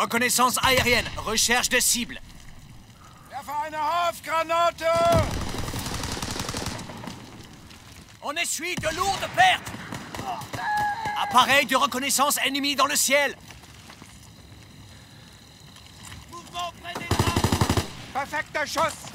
Reconnaissance aérienne, recherche de cible. Werfe eine Haftgranate! On essuie de lourdes pertes. Appareil de reconnaissance ennemi dans le ciel. Mouvement près des draps. Perfekter Schuss!